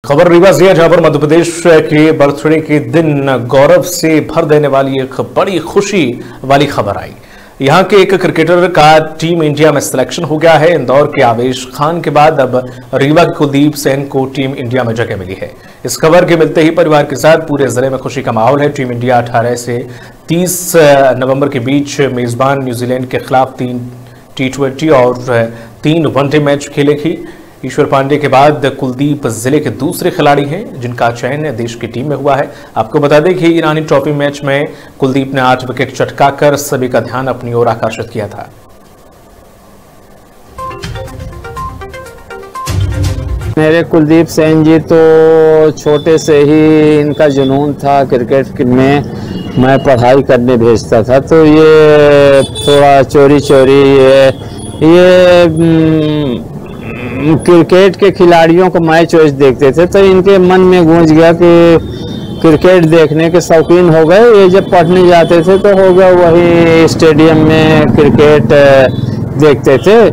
खबर रीवा से है, जहां पर मध्य प्रदेश के बर्थडे के दिन गौरव से भर देने वाली एक बड़ी खुशी वाली खबर आई। यहां के एक क्रिकेटर का टीम इंडिया में सिलेक्शन हो गया है। इंदौर के आवेश खान के बाद अब रीवा के कुलदीप सेन को टीम इंडिया में जगह मिली है। इस खबर के मिलते ही परिवार के साथ पूरे जिले में खुशी का माहौल है। टीम इंडिया 18 से 30 नवंबर के बीच मेजबान न्यूजीलैंड के खिलाफ 3 T20 और 3 वनडे मैच खेलेगी। ईश्वर पांडे के बाद कुलदीप जिले के दूसरे खिलाड़ी हैं जिनका चयन देश की टीम में हुआ है। आपको बता दें कि ईरानी ट्रॉफी मैच में कुलदीप ने 8 विकेट चटकाकर सभी का ध्यान अपनी ओर आकर्षित किया था। मेरे कुलदीप सेन जी तो छोटे से ही इनका जुनून था क्रिकेट में। मैं पढ़ाई करने भेजता था तो ये थोड़ा चोरी चोरी ये क्रिकेट के खिलाड़ियों को मैच वैच देखते थे तो इनके मन में गूंज गया कि क्रिकेट देखने के शौकीन हो गए। ये जब पढ़ने जाते थे तो हो गया वही स्टेडियम में क्रिकेट देखते थे।